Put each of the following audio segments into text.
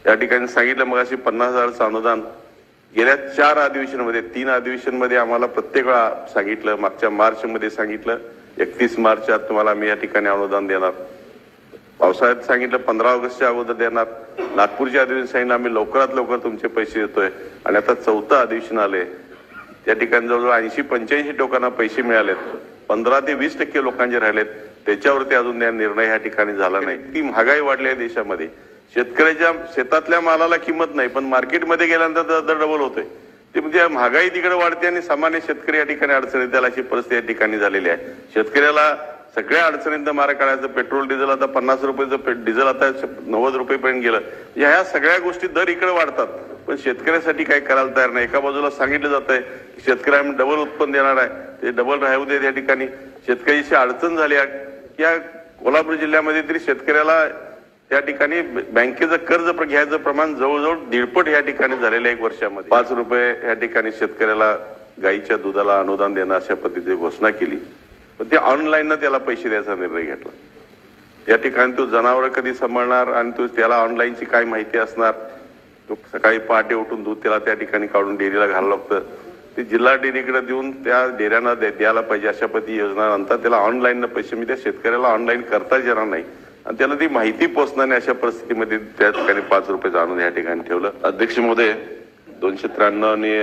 या ठिकाणी सांगितलं मग अशी 50,000चं अनुदान गेल्या 4 अधिवेशनमध्ये 3 अधिवेशनमध्ये आम्हाला प्रत्येक वेळा सांगितलं. मागच्या मार्चमध्ये सांगितलं 31 मार्चात तुम्हाला मी या ठिकाणी अनुदान देणार. पावसाळ्यात सांगितलं 15 ऑगस्टच्या अगोदर देणार. नागपूरच्या अधिवेशन सांगितलं आम्ही लवकरात लवकर तुमचे पैसे देतोय. आणि आता 4थं अधिवेशन आले. त्या ठिकाणी जवळजवळ 80-85 लोकांना पैसे मिळालेत. 15 ते 20% लोकांचे राहिलेत. त्याच्यावरती अजून निर्णय या ठिकाणी झाला नाही. ती महागाई वाढली आहे देशामध्ये. शेतकऱ्याच्या शेतातल्या मालाला किंमत नाही, पण मार्केटमध्ये गेल्यानंतर दर डबल होतोय. ते म्हणजे महागाई तिकडे वाढते आणि सामान्य शेतकरी या ठिकाणी अडचणीत त्याला अशी परिस्थिती या ठिकाणी झालेली आहे. शेतकऱ्याला सगळ्या अडचणींत मारा काढायचं. पेट्रोल डिझेल आता 50 रुपयाचं डिझेल आता 90 रुपयेपर्यंत गेलं. ह्या सगळ्या गोष्टी दर इकडे वाढतात, पण शेतकऱ्यासाठी काही करायला तयार नाही. एका बाजूला सांगितलं जात आहे शेतकऱ्यांना डबल उत्पन्न देणार आहे, ते डबल राहू दे. या ठिकाणी शेतकऱ्याची अडचण झाली आहे. या कोल्हापूर जिल्ह्यामध्ये तरी शेतकऱ्याला त्या ठिकाणी बँकेचं कर्ज घ्यायचं प्रमाण जवळजवळ 1.5 या ठिकाणी झालेलं आहे. 1 वर्षामध्ये 5 रुपये या ठिकाणी शेतकऱ्याला गाईच्या दुधाला अनुदान देणं अशा पद्धतीची घोषणा केली. पण ते ऑनलाईन त्याला पैसे द्यायचा निर्णय घेतला. या ठिकाणी तो जनावर कधी सांभाळणार आणि तो त्याला ऑनलाईनची काय माहिती असणार. तो सकाळी पहाटे उठून दूध त्याला त्या ठिकाणी काढून डेअरीला घालावं लागतं. ते जिल्हा डेअरीकडे देऊन त्या डेअऱ्यांना द्यायला पाहिजे अशा पद्धती योजना. नंतर त्याला ऑनलाईन पैसे मी त्या शेतकऱ्याला ऑनलाईन करताच येणार नाही आणि त्याला ती माहिती पोहोचणार नाही. अशा परिस्थितीमध्ये त्या ठिकाणी 5 रुपये आणून या ठिकाणी ठेवलं. अध्यक्ष महोदय, 293 आणि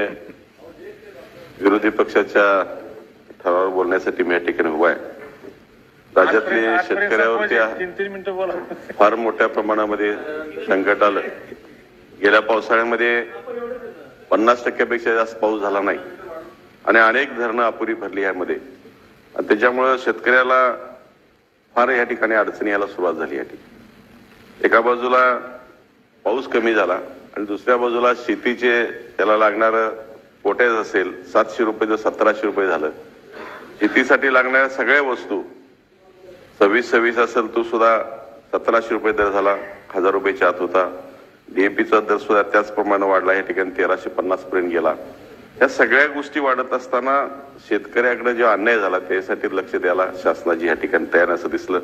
विरोधी पक्षाच्या ठरावावर बोलण्यासाठी मी या ठिकाणी उभा आहे. राज्यातले शेतकऱ्यावरती फार मोठ्या प्रमाणामध्ये संकट आलं. गेल्या पावसाळ्यामध्ये 50% पेक्षा जास्त पाऊस झाला नाही आणि अनेक धरणं अपुरी भरली यामध्ये. आणि त्याच्यामुळं शेतकऱ्याला फार या ठिकाणी अडचणी यायला सुरुवात झाली. या ठिकाणी एका बाजूला पाऊस कमी झाला आणि दुसऱ्या बाजूला शेतीचे त्याला लागणारं पोटॅश असेल 700 रुपये 1700 रुपये झालं. शेतीसाठी लागणाऱ्या सगळ्या वस्तू 26 असेल तो सुद्धा 1700 रुपये दर झाला. 1000 रुपयाच्या आत होता. डीएपीचा दर सुद्धा त्याचप्रमाणे वाढला. या ठिकाणी 1350 पर्यंत गेला. या सगळ्या गोष्टी वाढत असताना शेतकऱ्याकडे जो अन्याय झाला त्यासाठी लक्ष द्यायला शासनाची या ठिकाणी तयार असं दिसलं.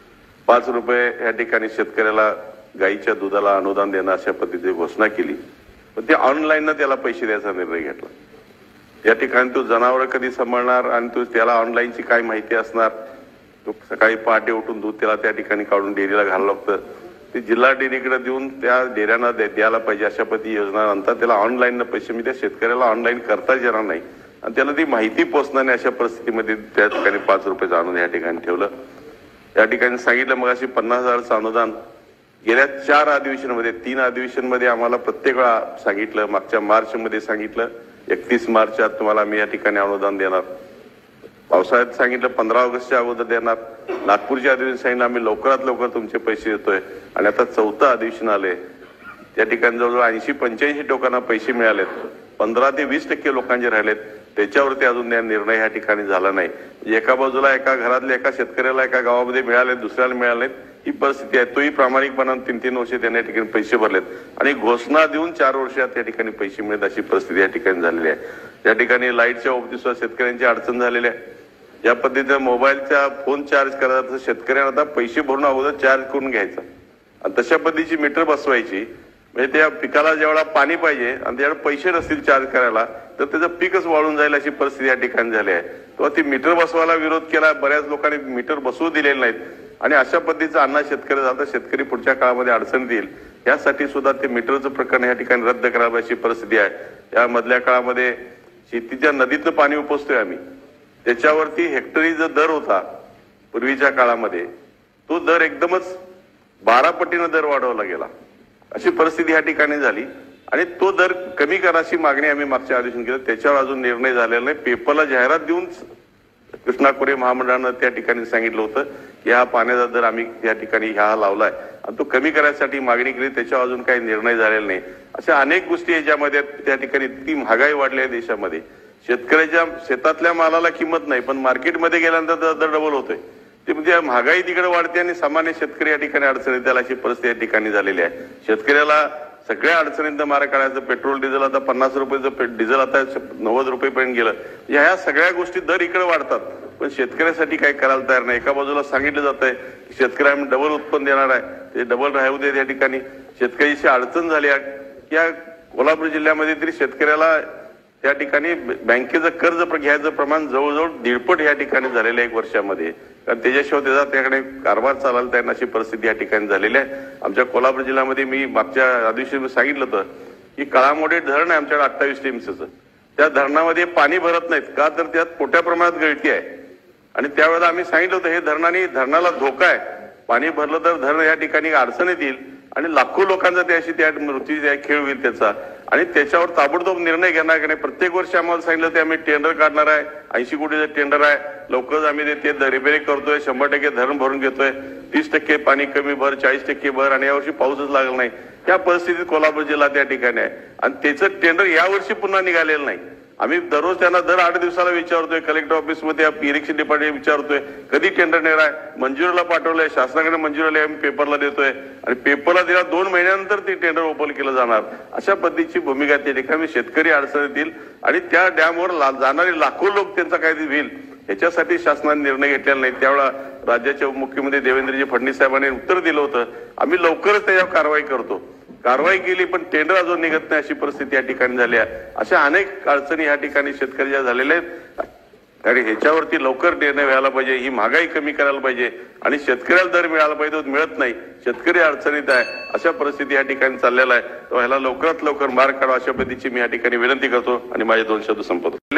5 रुपये या ठिकाणी शेतकऱ्याला गाईच्या दुधाला अनुदान देणं अशा पद्धतीची घोषणा केली. पण ते ऑनलाईन त्याला पैसे द्यायचा निर्णय घेतला. या ठिकाणी तो जनावर कधी सांभाळणार आणि तो त्याला ऑनलाईनची काय माहिती असणार. तो सकाळी पहाटे उठून दूध त्याला त्या ठिकाणी काढून डेअरीला घालावं लागतं. ते जिल्हा डेअरीकडे देऊन त्या डेअऱ्यांना द्यायला पाहिजे अशा पद्धती योजना. नंतर त्याला ऑनलाईन पैसे मी त्या शेतकऱ्याला ऑनलाईन करताच येणार नाही आणि त्याला ती माहिती पोहोचणार नाही. अशा परिस्थितीमध्ये त्या ठिकाणी 5 रुपये आणून या ठिकाणी ठेवलं. या ठिकाणी सांगितलं मग अशी 50,000चं अनुदान गेल्या 4 अधिवेशनमध्ये 3 अधिवेशनमध्ये आम्हाला प्रत्येक वेळा सांगितलं. मागच्या मार्चमध्ये सांगितलं 31 मार्चात तुम्हाला मी या ठिकाणी अनुदान देणार. पावसाळ्यात सांगितलं 15 ऑगस्टच्या अगोदर देणार. नागपूरच्या अधिवेशन सांगितलं आम्ही लवकरात लवकर तुमचे पैसे देतोय. आणि आता 4थं अधिवेशन आले. त्या ठिकाणी जवळजवळ 80-85 लोकांना पैसे मिळालेत. 15 ते 20% लोकांचे राहिलेत. त्याच्यावरती अजून निर्णय या ठिकाणी झाला नाही. एका बाजूला एका घरातल्या एका शेतकऱ्याला एका गावामध्ये मिळाले, दुसऱ्याला मिळालेत. ही परिस्थिती आहे. तोही प्रामाणिकपणाने 3-3 वर्षे त्यांनी या ठिकाणी पैसे भरलेत आणि घोषणा देऊन 4 वर्षात या ठिकाणी पैसे मिळत अशी परिस्थिती या ठिकाणी झालेली आहे. या ठिकाणी लाईटच्या बाबतीत सुद्धा शेतकऱ्यांची अडचण झालेली आहे. या पद्धतीने मोबाईलचा फोन चार्ज करायचा शेतकऱ्यांना आता पैसे भरून अगोदर चार्ज करून घ्यायचा आणि तशा पद्धतीची मीटर बसवायची. म्हणजे त्या पिकाला जेवढा पाणी पाहिजे आणि त्याला पैसे नसतील चार्ज करायला तर त्याचं पीकच वाळून जाईल अशी परिस्थिती या ठिकाणी झाली आहे. तेव्हा ती मीटर बसवायला विरोध केला. बऱ्याच लोकांनी मीटर बसवू दिलेले नाहीत आणि अशा पद्धतीचा अन्ना शेतकरी जाता शेतकरी पुढच्या काळामध्ये अडचण देईल. यासाठी सुद्धा ते मीटरचं प्रकरण या ठिकाणी रद्द करावं अशी परिस्थिती आहे. या मधल्या काळामध्ये शेतीच्या नदीतनं पाणी उपसतोय आम्ही. त्याच्यावरती हेक्टरी जो दर होता पूर्वीच्या काळामध्ये तो दर एकदमच 12 पटीनं दर वाढवला गेला. अशी परिस्थिती या ठिकाणी झाली आणि तो दर कमी करायची मागणी आम्ही मागच्या अधिवेशन केलं. त्याच्यावर अजून निर्णय झालेला नाही. पेपरला जाहिरात देऊन कृष्णा खोरे महामंडळानं त्या ठिकाणी सांगितलं होतं की हा पाण्याचा दर आम्ही या ठिकाणी हा लावलाय आणि तो कमी करायसाठी मागणी केली. त्याच्यावर अजून काही निर्णय झालेला नाही. अशा अनेक गोष्टी याच्यामध्ये त्या ठिकाणी ती महागाई वाढली आहे देशामध्ये. शेतकऱ्याच्या शेतातल्या मालाला किंमत नाही, पण मार्केटमध्ये गेल्यानंतर दर डबल होतोय. ते म्हणजे महागाई तिकडे वाढते आणि सामान्य शेतकरी या ठिकाणी अडचणीत त्याला अशी परिस्थिती या ठिकाणी झालेली आहे. शेतकऱ्याला सगळ्या अडचणींत मारा काढायचं. पेट्रोल डिझेल आता 50 रुपयाचं डिझेल आता 90 रुपयेपर्यंत गेलं. ह्या सगळ्या गोष्टी दर इकडे वाढतात, पण शेतकऱ्यासाठी काही करायला तयार नाही. एका बाजूला सांगितलं जात आहे शेतकऱ्यांना डबल उत्पन्न देणार आहे, ते डबल राहू दे. या ठिकाणी शेतकऱ्याची अडचण झाली आहे की या कोल्हापूर जिल्ह्यामध्ये तरी शेतकऱ्याला त्या ठिकाणी बँकेचं कर्ज घ्यायचं प्रमाण जवळजवळ 1.5 या ठिकाणी झालेलं आहे 1 वर्षामध्ये. कारण त्याच्याशिवाय त्याचा त्याकडे कारभार चालवता येईल अशी परिस्थिती या ठिकाणी झालेली आहे. आमच्या कोल्हापूर जिल्ह्यामध्ये मी मागच्या आदिवशी सांगितलं होतं की काळामोडे धरण आहे आमच्याकडे 28 टीएमसीचं. त्या धरणामध्ये पाणी भरत नाहीत का तर त्यात मोठ्या प्रमाणात गळती आहे. आणि त्यावेळेला आम्ही सांगितलं होतं हे धरणाला धोका आहे, पाणी भरलं तर धरण या ठिकाणी अडचणीत येईल आणि लाखो लोकांचा त्याशी त्या मृत्यूचा खेळ होईल त्याचा. आणि त्याच्यावर ताबडतोब निर्णय घेणार की नाही. प्रत्येक वर्षी आम्हाला सांगितलं ते आम्ही टेंडर काढणार आहे, 80 कोटीचं टेंडर आहे, लवकरच आम्ही ते रिपेअर करतोय, 100% धरण भरून घेतोय, 30% पाणी कमी भर, 40% भर, आणि यावर्षी पाऊसच लागला नाही. त्या परिस्थितीत कोल्हापूर जिल्हा त्या ठिकाणी आहे आणि त्याचं टेंडर यावर्षी पुन्हा निघालेलं नाही. आम्ही दररोज त्यांना दर 8 दिवसाला विचारतोय, कलेक्टर ऑफिसमध्ये इरिक्शन डिपार्टमेंट विचारतोय कधी टेंडर नेणार आहे. मंजुरीला पाठवलंय, शासनाकडे मंजुरीला आम्ही पेपरला देतोय आणि पेपरला दिला 2 महिन्यानंतर ते टेंडर ओपन केलं जाणार. अशा पद्धतीची भूमिका त्या ठिकाणी शेतकरी अडचणीत येईल आणि त्या डॅमवर जाणारे लाखो लोक त्यांचा काय होईल याच्यासाठी शासनाने निर्णय घेतलेला नाही. त्यावेळेला राज्याचे मुख्यमंत्री देवेंद्रजी फडणवीस साहेबांनी उत्तर दिलं होतं आम्ही लवकरच त्याच्यावर कारवाई करतो. कारवाई केली पण टेंडर अजून निघत नाही अशी परिस्थिती या ठिकाणी झाली आहे. अशा अनेक अडचणी या ठिकाणी शेतकऱ्याच्या झालेल्या आहेत आणि ह्याच्यावरती लवकर निर्णय व्हायला पाहिजे. ही महागाई कमी करायला पाहिजे आणि शेतकऱ्याला दर मिळाला पाहिजे, तो मिळत नाही, शेतकरी अडचणीत आहे. अशा परिस्थिती या ठिकाणी चाललेला आहे. तो ह्याला लवकरात लवकर मार्ग काढावा अशा पद्धतीची मी या ठिकाणी विनंती करतो आणि माझे 2 शब्द संपवतो.